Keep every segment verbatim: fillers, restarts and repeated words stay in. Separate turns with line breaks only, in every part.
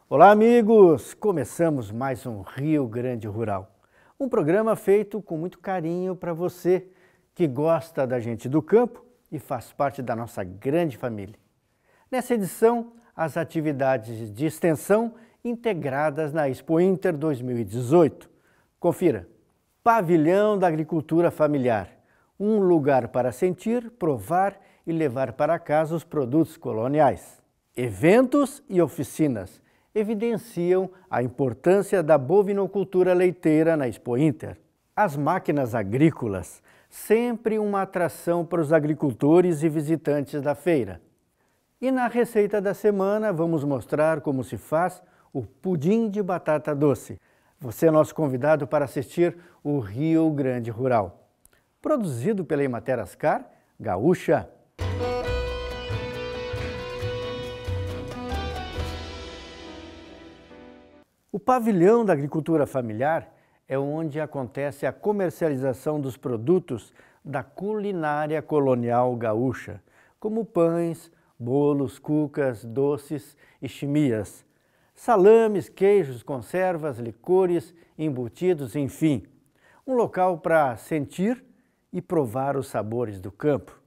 Olá, amigos! Começamos mais um Rio Grande Rural. Um programa feito com muito carinho para você que gosta da gente do campo e faz parte da nossa grande família. Nessa edição, as atividades de extensão integradas na Expo Inter dois mil e dezoito. Confira. Pavilhão da Agricultura Familiar. Um lugar para sentir, provar e levar para casa os produtos coloniais. Eventos e oficinas evidenciam a importância da bovinocultura leiteira na Expo Inter. As máquinas agrícolas, sempre uma atração para os agricultores e visitantes da feira. E na receita da semana vamos mostrar como se faz o pudim de batata doce. Você é nosso convidado para assistir o Rio Grande Rural. Produzido pela Emater Ascar, Gaúcha. O Pavilhão da Agricultura Familiar é onde acontece a comercialização dos produtos da culinária colonial gaúcha, como pães, bolos, cucas, doces e chimias, salames, queijos, conservas, licores, embutidos, enfim. Um local para sentir e provar os sabores do campo.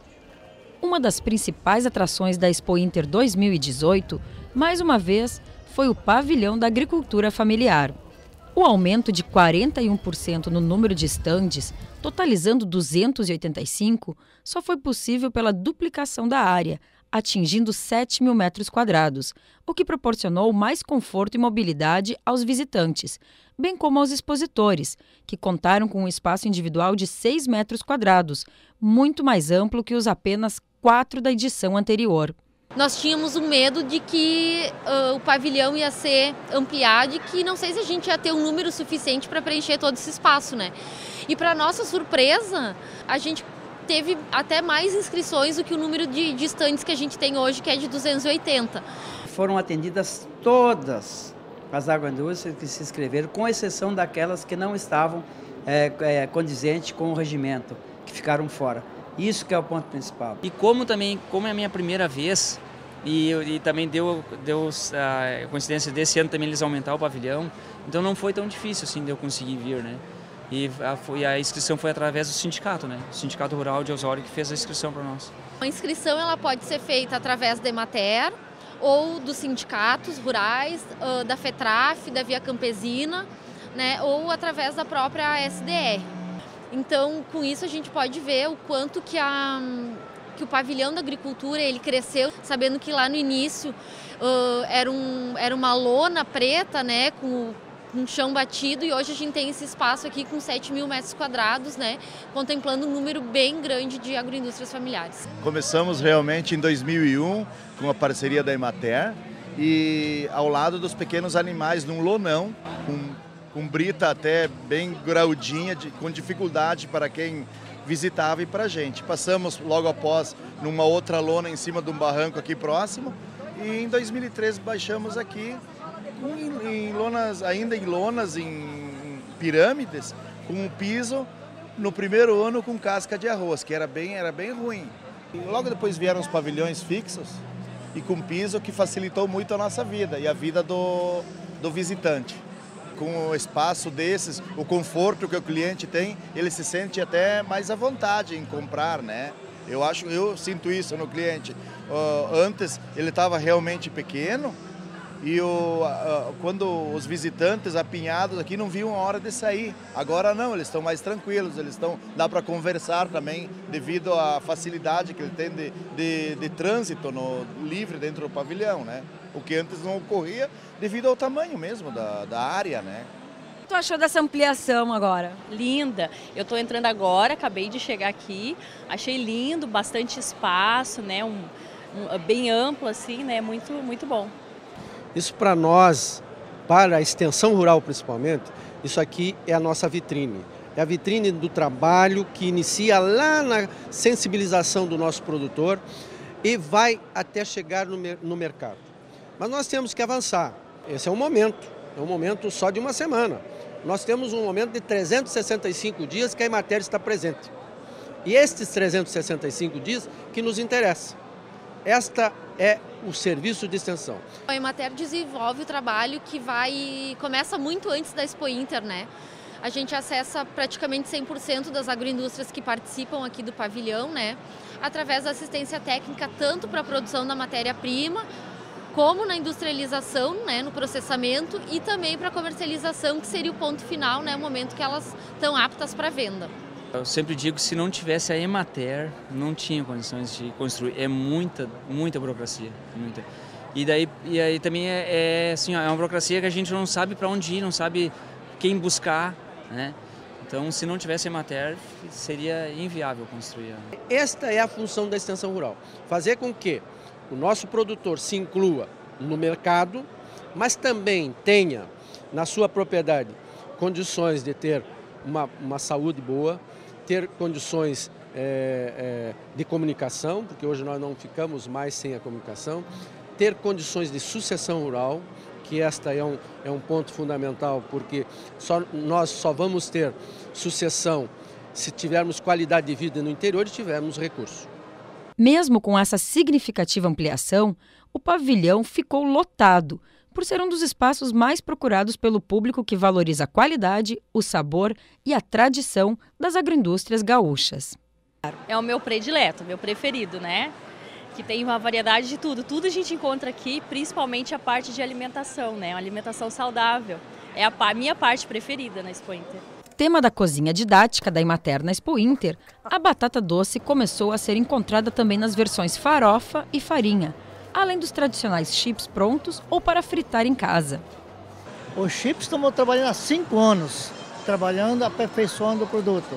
Uma das principais atrações da Expo Inter dois mil e dezoito, mais uma vez, foi o Pavilhão da Agricultura Familiar. O aumento de quarenta e um por cento no número de estandes, totalizando duzentos e oitenta e cinco, só foi possível pela duplicação da área, atingindo sete mil metros quadrados, o que proporcionou mais conforto e mobilidade aos visitantes, bem como aos expositores, que contaram com um espaço individual de seis metros quadrados, muito mais amplo que os apenas quatro da edição anterior.
Nós tínhamos um medo de que uh, o pavilhão ia ser ampliado e que não sei se a gente ia ter um número suficiente para preencher todo esse espaço, né? E para nossa surpresa, a gente teve até mais inscrições do que o número de, de estandes que a gente tem hoje, que é de duzentos e oitenta.
Foram atendidas todas as agroindústrias que se inscreveram, com exceção daquelas que não estavam é, é, condizentes com o regimento, que ficaram fora. Isso que é o ponto principal.
E como também, como é a minha primeira vez, e, e também deu, deu a coincidência desse ano também eles aumentaram o pavilhão, então não foi tão difícil assim de eu conseguir vir, né? E a, foi, a inscrição foi através do sindicato, né? O Sindicato Rural de Osório que fez a inscrição para nós.
A inscrição ela pode ser feita através da Emater ou dos sindicatos rurais, da FETRAF, da Via Campesina, né? Ou através da própria S D R. Então, com isso a gente pode ver o quanto que, a, que o pavilhão da agricultura ele cresceu, sabendo que lá no início uh, era, um, era uma lona preta, né, com um chão batido, e hoje a gente tem esse espaço aqui com sete mil metros quadrados, né, contemplando um número bem grande de agroindústrias familiares.
Começamos realmente em dois mil e um com a parceria da Emater e ao lado dos pequenos animais num lonão, com com brita até bem graudinha, de, com dificuldade para quem visitava e para a gente. Passamos logo após numa outra lona em cima de um barranco aqui próximo e em dois mil e treze baixamos aqui em, em lonas, ainda em lonas, em pirâmides, com um piso no primeiro ano com casca de arroz, que era bem, era bem ruim. E logo depois vieram os pavilhões fixos e com piso que facilitou muito a nossa vida e a vida do, do visitante. Com o espaço desses, o conforto que o cliente tem, ele se sente até mais à vontade em comprar, né? Eu acho, eu sinto isso no cliente. Uh, antes ele estava realmente pequeno e o, uh, quando os visitantes apinhados aqui não viam a hora de sair. Agora não, eles estão mais tranquilos, eles estão, dá para conversar também devido à facilidade que ele tem de, de, de trânsito no, livre dentro do pavilhão, né? O que antes não ocorria devido ao tamanho mesmo da, da área, né?
O que tu achou dessa ampliação agora?
Linda. Eu estou entrando agora, acabei de chegar aqui, achei lindo, bastante espaço, né? Um, um, bem amplo assim, né? Muito, muito bom.
Isso para nós, para a extensão rural principalmente, isso aqui é a nossa vitrine. É a vitrine do trabalho que inicia lá na sensibilização do nosso produtor e vai até chegar no, no mercado. Mas nós temos que avançar. Esse é um momento, é um momento só de uma semana. Nós temos um momento de trezentos e sessenta e cinco dias que a Emater está presente. E estes trezentos e sessenta e cinco dias que nos interessam. Esta é o serviço de extensão.
A Emater desenvolve o trabalho que vai começa muito antes da Expo Inter, né? A gente acessa praticamente cem por cento das agroindústrias que participam aqui do pavilhão, né? Através da assistência técnica, tanto para a produção da matéria-prima, como na industrialização, né, no processamento, e também para a comercialização, que seria o ponto final, né, o momento que elas estão aptas para venda.
Eu sempre digo que se não tivesse a Emater, não tinha condições de construir. É muita, muita burocracia, muita. E daí, e aí também é, é, assim, é uma burocracia que a gente não sabe para onde ir, não sabe quem buscar, né? Então, se não tivesse a Emater, seria inviável construir.
Esta é a função da extensão rural, fazer com que o nosso produtor se inclua no mercado, mas também tenha na sua propriedade condições de ter uma, uma saúde boa, ter condições é, é, de comunicação, porque hoje nós não ficamos mais sem a comunicação, ter condições de sucessão rural, que esta é um, é um ponto fundamental, porque só, nós só vamos ter sucessão se tivermos qualidade de vida no interior e tivermos recursos.
Mesmo com essa significativa ampliação, o pavilhão ficou lotado, por ser um dos espaços mais procurados pelo público que valoriza a qualidade, o sabor e a tradição das agroindústrias gaúchas.
É o meu predileto, meu preferido, né? Que tem uma variedade de tudo. Tudo a gente encontra aqui, principalmente a parte de alimentação, né? Uma alimentação saudável. É a, a minha parte preferida na Expo Inter.
Tema da cozinha didática da Emater na Expo Inter, a batata doce começou a ser encontrada também nas versões farofa e farinha, além dos tradicionais chips prontos ou para fritar em casa.
Os chips estamos trabalhando há cinco anos, trabalhando, aperfeiçoando o produto.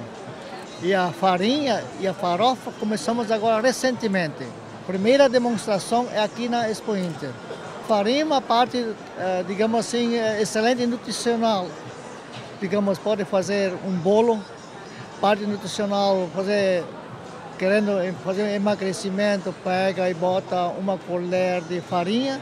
E a farinha e a farofa começamos agora recentemente. Primeira demonstração é aqui na Expo Inter. Farinha é uma parte, digamos assim, excelente nutricional. Digamos, pode fazer um bolo, parte nutricional, fazer, querendo fazer um emagrecimento, pega e bota uma colher de farinha,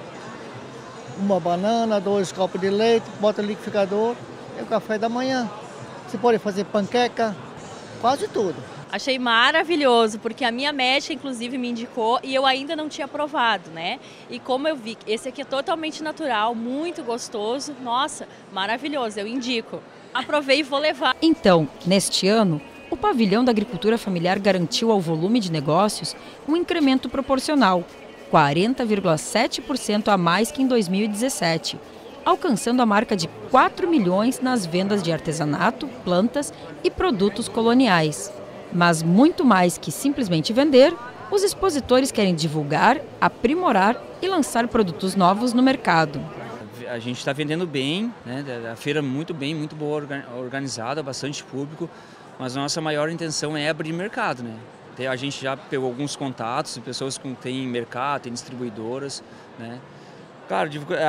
uma banana, dois copos de leite, bota no liquidificador, é o café da manhã. Você pode fazer panqueca, quase tudo.
Achei maravilhoso, porque a minha médica, inclusive, me indicou e eu ainda não tinha provado, né? E como eu vi, esse aqui é totalmente natural, muito gostoso, nossa, maravilhoso, eu indico. Aprovei e vou levar.
Então, neste ano, o pavilhão da agricultura familiar garantiu ao volume de negócios um incremento proporcional, quarenta vírgula sete por cento a mais que em dois mil e dezessete, alcançando a marca de quatro milhões nas vendas de artesanato, plantas e produtos coloniais. Mas muito mais que simplesmente vender, os expositores querem divulgar, aprimorar e lançar produtos novos no mercado.
A gente está vendendo bem, né? A feira muito bem, muito boa organizada, bastante público, mas a nossa maior intenção é abrir mercado, né? A gente já pegou alguns contatos de pessoas que têm mercado, têm distribuidoras, né? Claro,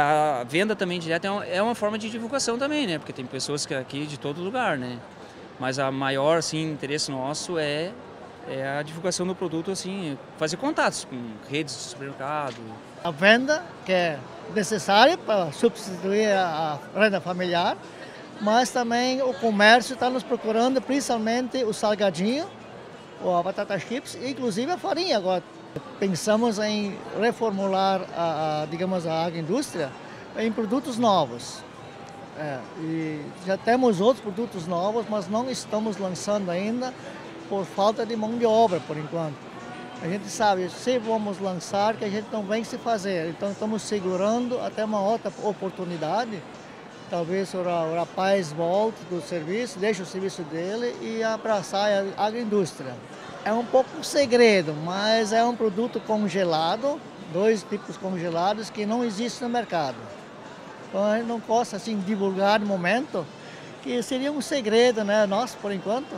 a venda também direta é uma forma de divulgação também, né? Porque tem pessoas que aqui de todo lugar, né? Mas a maior, assim, interesse nosso é, é a divulgação do produto, assim, fazer contatos com redes de supermercado.
A venda, que é necessária para substituir a renda familiar, mas também o comércio está nos procurando, principalmente o salgadinho, ou a batata chips, e inclusive a farinha agora. Pensamos em reformular, a, a, digamos, a agroindústria em produtos novos. É, e já temos outros produtos novos, mas não estamos lançando ainda por falta de mão de obra, por enquanto. A gente sabe, se vamos lançar, que a gente não vem se fazer. Então estamos segurando até uma outra oportunidade. Talvez o, o rapaz volte do serviço, deixe o serviço dele e abraçar a agroindústria. É um pouco um segredo, mas é um produto congelado, dois tipos congelados que não existem no mercado. Então a gente não posso assim divulgar no momento, que seria um segredo, né, nosso por enquanto,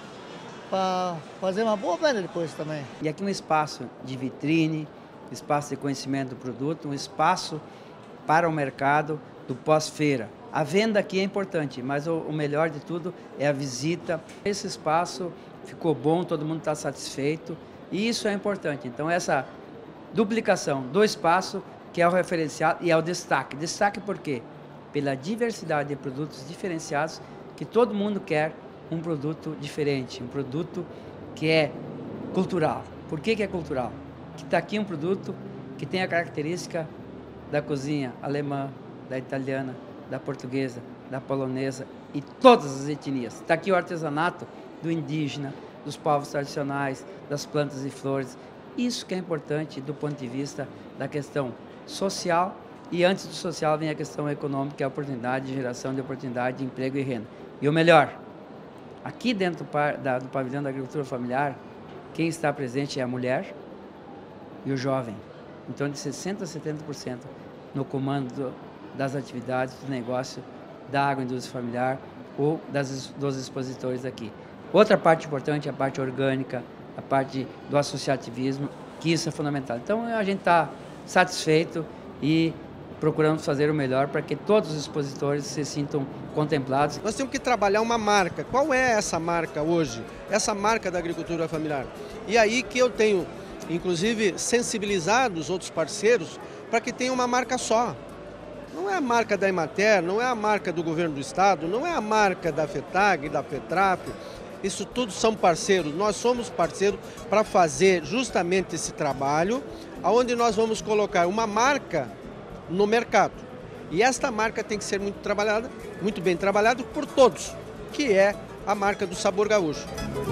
para fazer uma boa venda depois também.
E aqui um espaço de vitrine, espaço de conhecimento do produto, um espaço para o mercado do pós-feira. A venda aqui é importante, mas o, o melhor de tudo é a visita. Esse espaço ficou bom, todo mundo está satisfeito e isso é importante. Então essa duplicação do espaço que é o referencial e é o destaque. Destaque por quê? Pela diversidade de produtos diferenciados que todo mundo quer um produto diferente, um produto que é cultural. Por que que é cultural? Que está aqui um produto que tem a característica da cozinha alemã, da italiana, da portuguesa, da polonesa e todas as etnias. Está aqui o artesanato do indígena, dos povos tradicionais, das plantas e flores. Isso que é importante do ponto de vista da questão social, e antes do social vem a questão econômica, a oportunidade de geração de oportunidade de emprego e renda. E o melhor, aqui dentro do, par, da, do pavilhão da agricultura familiar, quem está presente é a mulher e o jovem. Então, de sessenta a setenta por cento no comando do, das atividades, do negócio da agroindústria familiar ou das, dos expositores aqui. Outra parte importante é a parte orgânica, a parte do associativismo, que isso é fundamental. Então, a gente está satisfeito e procuramos fazer o melhor para que todos os expositores se sintam contemplados.
Nós temos que trabalhar uma marca. Qual é essa marca hoje? Essa marca da agricultura familiar. E aí que eu tenho, inclusive, sensibilizado os outros parceiros para que tenha uma marca só. Não é a marca da Emater, não é a marca do governo do estado, não é a marca da FETAG, da FETRAP. Isso tudo são parceiros. Nós somos parceiros para fazer justamente esse trabalho, onde nós vamos colocar uma marca no mercado. E esta marca tem que ser muito trabalhada, muito bem trabalhada por todos, que é a marca do sabor gaúcho.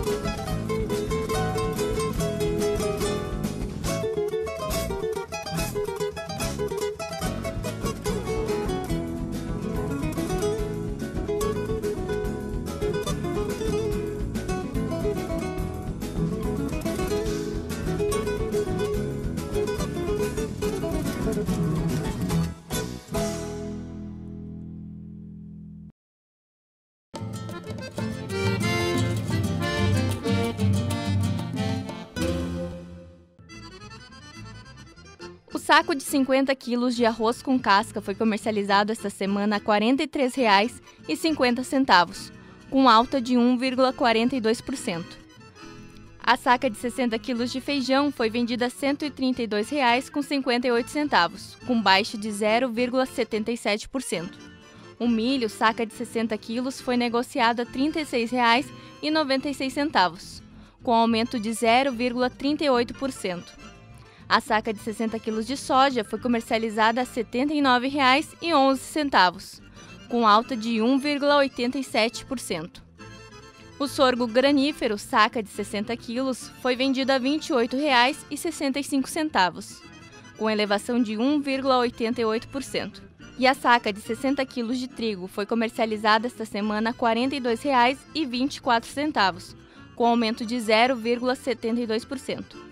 O saco de cinquenta quilos de arroz com casca foi comercializado esta semana a quarenta e três reais e cinquenta centavos, com alta de um vírgula quarenta e dois por cento. A saca de sessenta quilos de feijão foi vendida a cento e trinta e dois reais e cinquenta e oito centavos, com baixa de zero vírgula setenta e sete por cento. O milho, saca de sessenta quilos, foi negociado a trinta e seis reais e noventa e seis centavos, com aumento de zero vírgula trinta e oito por cento. A saca de sessenta quilos de soja foi comercializada a setenta e nove reais e onze centavos, com alta de um vírgula oitenta e sete por cento. O sorgo granífero, saca de sessenta quilos, foi vendido a vinte e oito reais e sessenta e cinco centavos, com elevação de um vírgula oitenta e oito por cento. E a saca de sessenta quilos de trigo foi comercializada esta semana a quarenta e dois reais e vinte e quatro centavos, com aumento de zero vírgula setenta e dois por cento.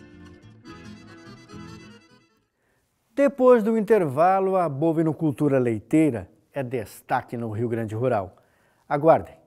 Depois do intervalo, a bovinocultura leiteira é destaque no Rio Grande Rural. Aguardem.